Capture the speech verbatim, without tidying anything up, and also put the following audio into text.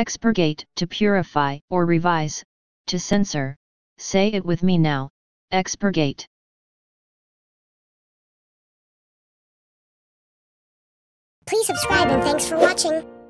Expurgate, to purify or revise, to censor. Say it with me now. Expurgate. Please subscribe and thanks for watching.